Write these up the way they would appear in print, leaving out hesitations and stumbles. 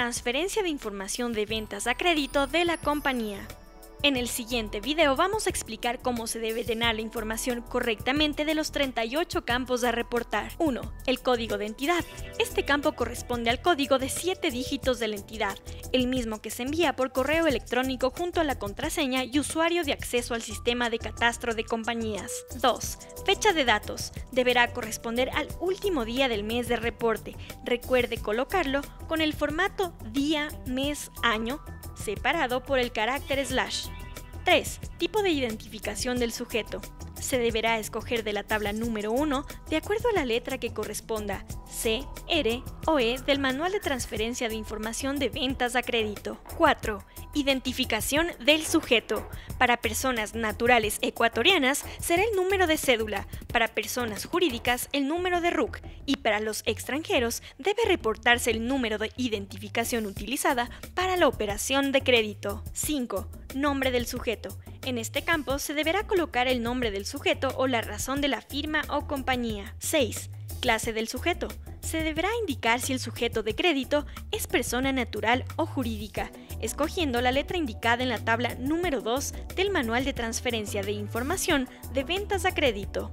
Transferencia de información de ventas a crédito de la compañía. En el siguiente video vamos a explicar cómo se debe llenar la información correctamente de los 38 campos a reportar. 1. El código de entidad. Este campo corresponde al código de 7 dígitos de la entidad, el mismo que se envía por correo electrónico junto a la contraseña y usuario de acceso al sistema de catastro de compañías. 2. Fecha de datos. Deberá corresponder al último día del mes de reporte. Recuerde colocarlo con el formato día, mes, año, separado por el carácter /. 3. Tipo de identificación del sujeto. Se deberá escoger de la tabla número 1 de acuerdo a la letra que corresponda, C, R o E del Manual de Transferencia de Información de Ventas a Crédito. 4. Identificación del sujeto. Para personas naturales ecuatorianas será el número de cédula, para personas jurídicas el número de RUC y para los extranjeros debe reportarse el número de identificación utilizada para la operación de crédito. 5. Nombre del sujeto. En este campo se deberá colocar el nombre del sujeto o la razón de la firma o compañía. 6. Clase del sujeto. Se deberá indicar si el sujeto de crédito es persona natural o jurídica, escogiendo la letra indicada en la tabla número 2 del Manual de Transferencia de Información de Ventas a Crédito.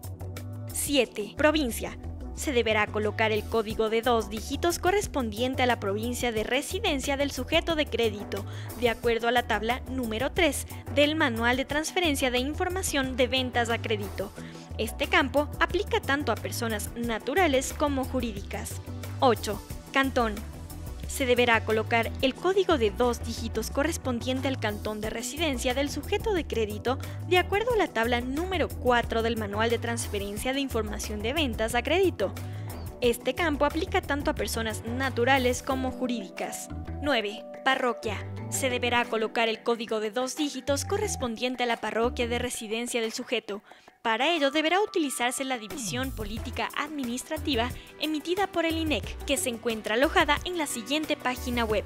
7. Provincia. Se deberá colocar el código de 2 dígitos correspondiente a la provincia de residencia del sujeto de crédito, de acuerdo a la tabla número 3 del Manual de Transferencia de Información de Ventas a Crédito. Este campo aplica tanto a personas naturales como jurídicas. 8. Cantón. Se deberá colocar el código de 2 dígitos correspondiente al cantón de residencia del sujeto de crédito de acuerdo a la tabla número 4 del Manual de Transferencia de Información de Ventas a Crédito. Este campo aplica tanto a personas naturales como jurídicas. 9. Parroquia. Se deberá colocar el código de 2 dígitos correspondiente a la parroquia de residencia del sujeto. Para ello deberá utilizarse la división política administrativa emitida por el INEC, que se encuentra alojada en la siguiente página web: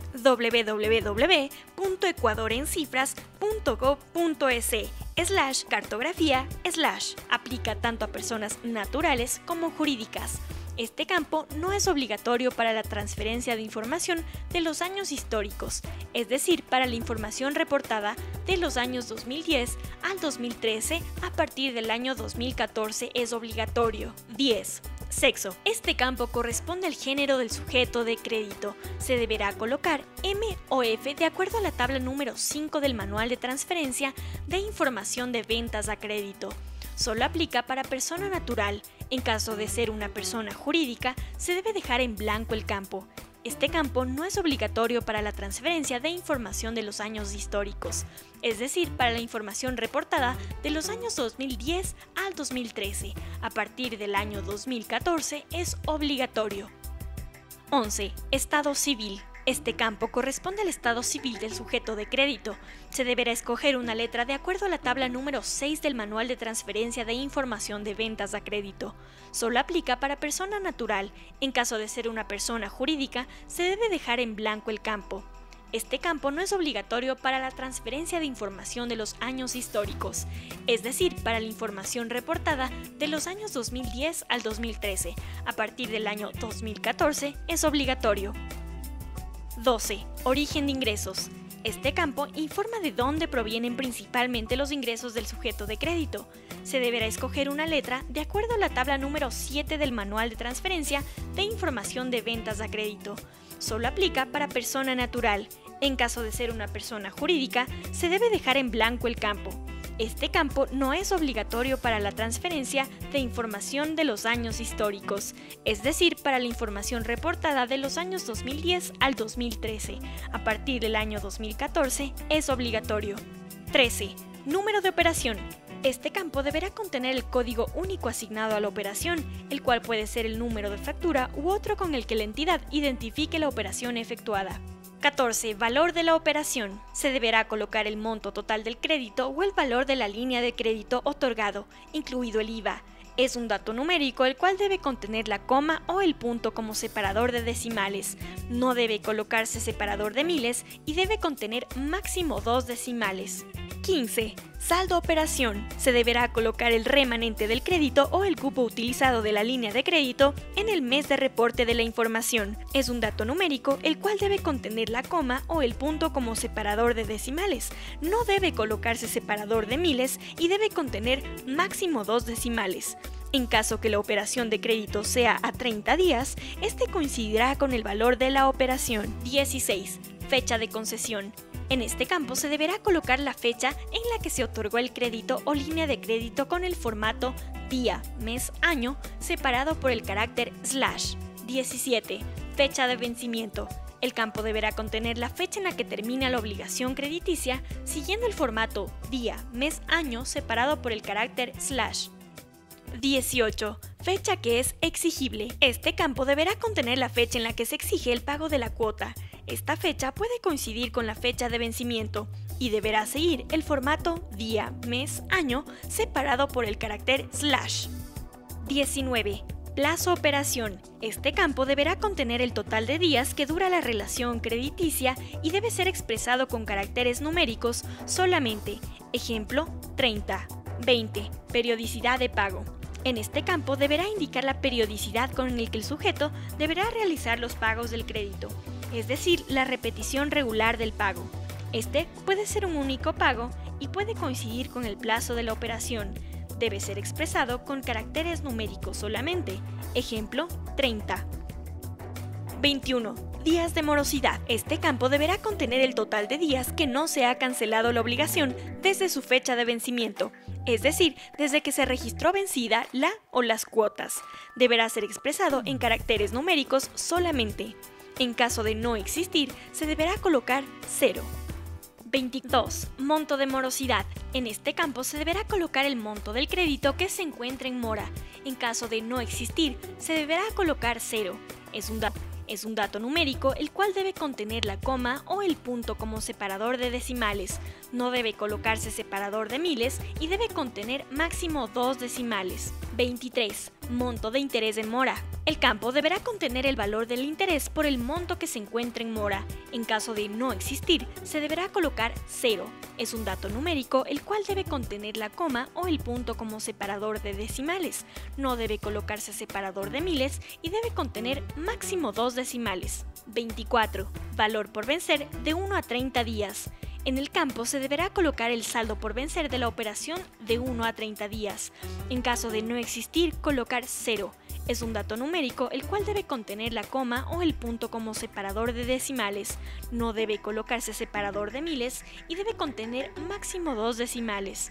www.ecuadorencifras.gov.es/cartografía/. Aplica tanto a personas naturales como jurídicas. Este campo no es obligatorio para la transferencia de información de los años históricos, es decir, para la información reportada de los años 2010 al 2013, a partir del año 2014 es obligatorio. 10. Sexo. Este campo corresponde al género del sujeto de crédito. Se deberá colocar M o F de acuerdo a la tabla número 5 del Manual de Transferencia de Información de Ventas a Crédito. Solo aplica para persona natural. En caso de ser una persona jurídica, se debe dejar en blanco el campo. Este campo no es obligatorio para la transferencia de información de los años históricos, es decir, para la información reportada de los años 2010 al 2013. A partir del año 2014 es obligatorio. 11. Estado civil. Este campo corresponde al estado civil del sujeto de crédito. Se deberá escoger una letra de acuerdo a la tabla número 6 del Manual de Transferencia de Información de Ventas a Crédito. Solo aplica para persona natural. En caso de ser una persona jurídica, se debe dejar en blanco el campo. Este campo no es obligatorio para la transferencia de información de los años históricos, es decir, para la información reportada de los años 2010 al 2013. A partir del año 2014 es obligatorio. 12. Origen de ingresos. Este campo informa de dónde provienen principalmente los ingresos del sujeto de crédito. Se deberá escoger una letra de acuerdo a la tabla número 7 del Manual de Transferencia de Información de Ventas a Crédito. Solo aplica para persona natural. En caso de ser una persona jurídica, se debe dejar en blanco el campo. Este campo no es obligatorio para la transferencia de información de los años históricos, es decir, para la información reportada de los años 2010 al 2013. A partir del año 2014 es obligatorio. 13. Número de operación. Este campo deberá contener el código único asignado a la operación, el cual puede ser el número de factura u otro con el que la entidad identifique la operación efectuada. 14. Valor de la operación. Se deberá colocar el monto total del crédito o el valor de la línea de crédito otorgado, incluido el IVA. Es un dato numérico el cual debe contener la coma o el punto como separador de decimales. No debe colocarse separador de miles y debe contener máximo 2 decimales. 15. Saldo operación. Se deberá colocar el remanente del crédito o el cupo utilizado de la línea de crédito en el mes de reporte de la información. Es un dato numérico el cual debe contener la coma o el punto como separador de decimales. No debe colocarse separador de miles y debe contener máximo 2 decimales. En caso que la operación de crédito sea a 30 días, este coincidirá con el valor de la operación. 16. Fecha de concesión. En este campo se deberá colocar la fecha en la que se otorgó el crédito o línea de crédito con el formato día, mes, año, separado por el carácter /. 17. Fecha de vencimiento. El campo deberá contener la fecha en la que termina la obligación crediticia, siguiendo el formato día, mes, año, separado por el carácter /. 18. Fecha que es exigible. Este campo deberá contener la fecha en la que se exige el pago de la cuota. Esta fecha puede coincidir con la fecha de vencimiento y deberá seguir el formato día, mes, año, separado por el carácter /. 19. Plazo operación. Este campo deberá contener el total de días que dura la relación crediticia y debe ser expresado con caracteres numéricos solamente. Ejemplo, 30. 20. Periodicidad de pago. En este campo deberá indicar la periodicidad con el que el sujeto deberá realizar los pagos del crédito, es decir, la repetición regular del pago. Este puede ser un único pago y puede coincidir con el plazo de la operación. Debe ser expresado con caracteres numéricos solamente. Ejemplo, 30. 21. Días de morosidad. Este campo deberá contener el total de días que no se ha cancelado la obligación desde su fecha de vencimiento, es decir, desde que se registró vencida la o las cuotas. Deberá ser expresado en caracteres numéricos solamente. En caso de no existir, se deberá colocar 0. 22. Monto de morosidad. En este campo se deberá colocar el monto del crédito que se encuentra en mora. En caso de no existir, se deberá colocar 0. Es un dato numérico el cual debe contener la coma o el punto como separador de decimales. No debe colocarse separador de miles y debe contener máximo 2 decimales. 23. Monto de interés en mora. El campo deberá contener el valor del interés por el monto que se encuentra en mora. En caso de no existir, se deberá colocar 0. Es un dato numérico el cual debe contener la coma o el punto como separador de decimales. No debe colocarse separador de miles y debe contener máximo 2 decimales. 24. Valor por vencer de 1 a 30 días. En el campo se deberá colocar el saldo por vencer de la operación de 1 a 30 días. En caso de no existir, colocar 0. Es un dato numérico el cual debe contener la coma o el punto como separador de decimales. No debe colocarse separador de miles y debe contener máximo 2 decimales.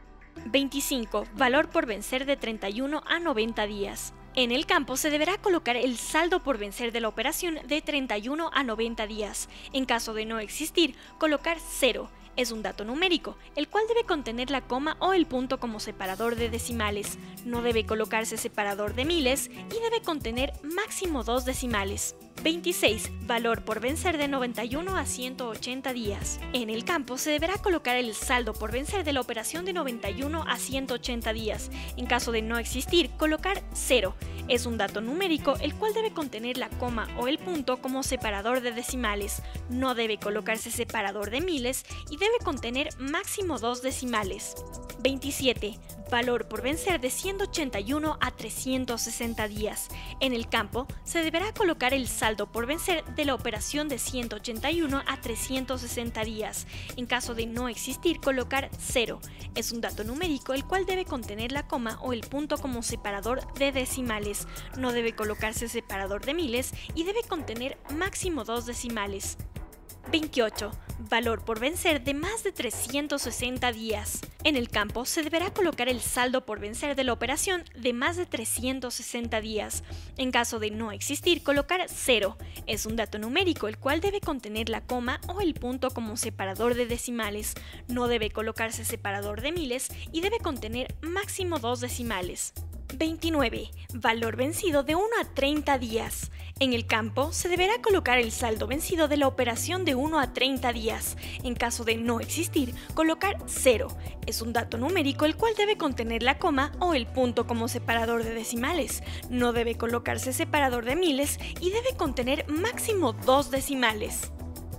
25. Valor por vencer de 31 a 90 días. En el campo se deberá colocar el saldo por vencer de la operación de 31 a 90 días. En caso de no existir, colocar 0. Es un dato numérico, el cual debe contener la coma o el punto como separador de decimales. No debe colocarse separador de miles y debe contener máximo 2 decimales. 26. Valor por vencer de 91 a 180 días. En el campo se deberá colocar el saldo por vencer de la operación de 91 a 180 días. En caso de no existir, colocar 0. Es un dato numérico el cual debe contener la coma o el punto como separador de decimales. No debe colocarse separador de miles y debe contener máximo 2 decimales. 27. Valor por vencer de 181 a 360 días. En el campo se deberá colocar el saldo por vencer de la operación de 181 a 360 días. En caso de no existir, colocar 0. Es un dato numérico el cual debe contener la coma o el punto como separador de decimales. No debe colocarse separador de miles y debe contener máximo 2 decimales. 28. Valor por vencer de más de 360 días. En el campo se deberá colocar el saldo por vencer de la operación de más de 360 días. En caso de no existir, colocar 0. Es un dato numérico el cual debe contener la coma o el punto como separador de decimales. No debe colocarse separador de miles y debe contener máximo 2 decimales. 29. Valor vencido de 1 a 30 días. En el campo se deberá colocar el saldo vencido de la operación de 1 a 30 días. En caso de no existir, colocar 0. Es un dato numérico el cual debe contener la coma o el punto como separador de decimales. No debe colocarse separador de miles y debe contener máximo 2 decimales.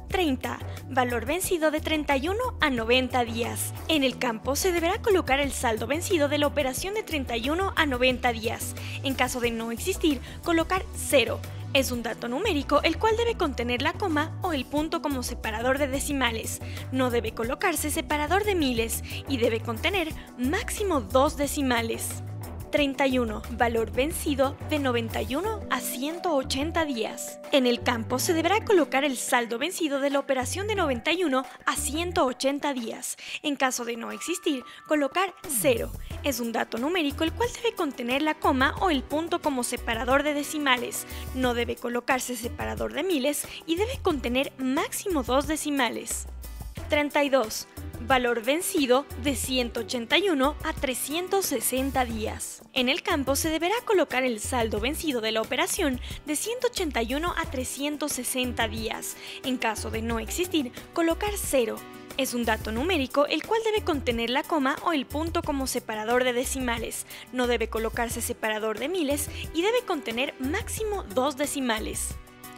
30. Valor vencido de 31 a 90 días. En el campo se deberá colocar el saldo vencido de la operación de 31 a 90 días. En caso de no existir, colocar 0. Es un dato numérico el cual debe contener la coma o el punto como separador de decimales. No debe colocarse separador de miles y debe contener máximo 2 decimales. 31. Valor vencido de 91 a 180 días. En el campo se deberá colocar el saldo vencido de la operación de 91 a 180 días. En caso de no existir, colocar 0. Es un dato numérico el cual debe contener la coma o el punto como separador de decimales. No debe colocarse separador de miles y debe contener máximo 2 decimales. 32. Valor vencido de 181 a 360 días. En el campo se deberá colocar el saldo vencido de la operación de 181 a 360 días. En caso de no existir, colocar 0. Es un dato numérico el cual debe contener la coma o el punto como separador de decimales. No debe colocarse separador de miles y debe contener máximo 2 decimales.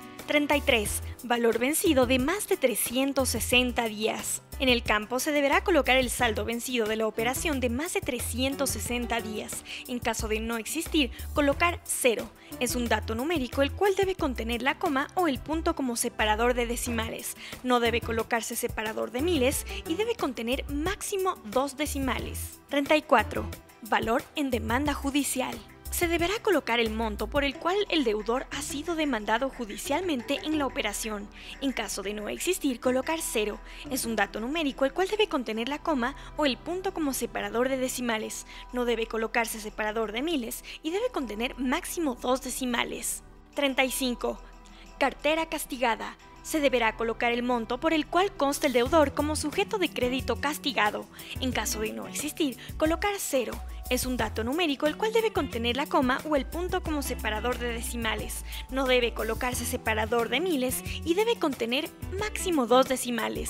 33. Valor vencido de más de 360 días. En el campo se deberá colocar el saldo vencido de la operación de más de 360 días. En caso de no existir, colocar 0. Es un dato numérico el cual debe contener la coma o el punto como separador de decimales. No debe colocarse separador de miles y debe contener máximo 2 decimales. 34. Valor en demanda judicial. Se deberá colocar el monto por el cual el deudor ha sido demandado judicialmente en la operación. En caso de no existir, colocar 0. Es un dato numérico el cual debe contener la coma o el punto como separador de decimales. No debe colocarse separador de miles y debe contener máximo 2 decimales. 35. Cartera castigada. Se deberá colocar el monto por el cual consta el deudor como sujeto de crédito castigado. En caso de no existir, colocar 0. Es un dato numérico el cual debe contener la coma o el punto como separador de decimales. No debe colocarse separador de miles y debe contener máximo 2 decimales.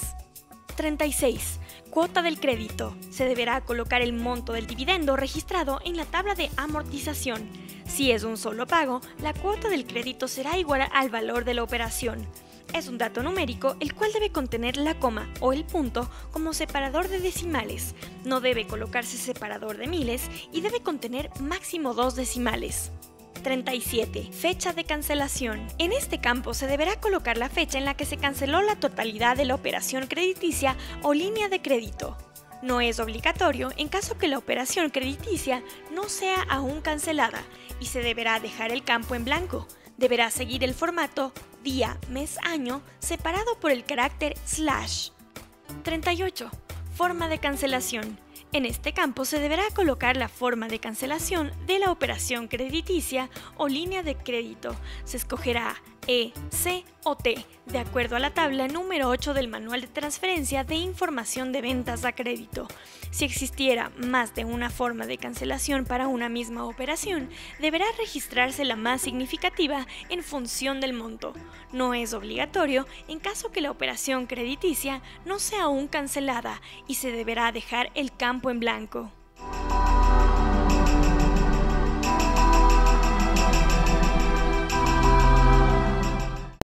36. Cuota del crédito. Se deberá colocar el monto del dividendo registrado en la tabla de amortización. Si es un solo pago, la cuota del crédito será igual al valor de la operación. Es un dato numérico el cual debe contener la coma o el punto como separador de decimales. No debe colocarse separador de miles y debe contener máximo 2 decimales. 37. Fecha de cancelación. En este campo se deberá colocar la fecha en la que se canceló la totalidad de la operación crediticia o línea de crédito. No es obligatorio en caso que la operación crediticia no sea aún cancelada y se deberá dejar el campo en blanco. Deberá seguir el formato día, mes, año separado por el carácter /. 38. Forma de cancelación. En este campo se deberá colocar la forma de cancelación de la operación crediticia o línea de crédito. Se escogerá E, C o T, de acuerdo a la tabla número 8 del Manual de Transferencia de Información de Ventas a Crédito. Si existiera más de una forma de cancelación para una misma operación, deberá registrarse la más significativa en función del monto. No es obligatorio en caso que la operación crediticia no sea aún cancelada y se deberá dejar el campo en blanco.